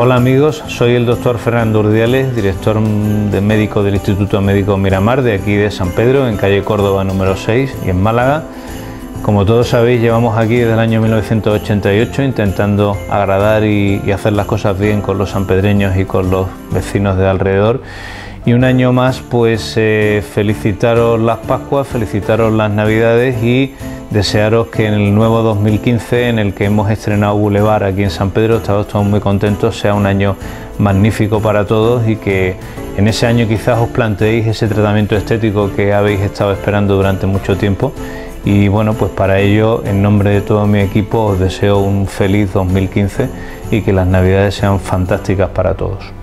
Hola amigos, soy el doctor Fernando Urdiales, director médico del Instituto Médico Miramar de aquí de San Pedro, en calle Córdoba número 6 y en Málaga. Como todos sabéis, llevamos aquí desde el año 1988 intentando agradar y hacer las cosas bien con los sanpedreños y con los vecinos de alrededor. Y un año más, pues felicitaros las Pascuas, felicitaros las Navidades y desearos que en el nuevo 2015, en el que hemos estrenado Boulevard aquí en San Pedro, estamos todos muy contentos, sea un año magnífico para todos y que en ese año quizás os planteéis ese tratamiento estético que habéis estado esperando durante mucho tiempo. Y bueno, pues para ello, en nombre de todo mi equipo, os deseo un feliz 2015 y que las Navidades sean fantásticas para todos.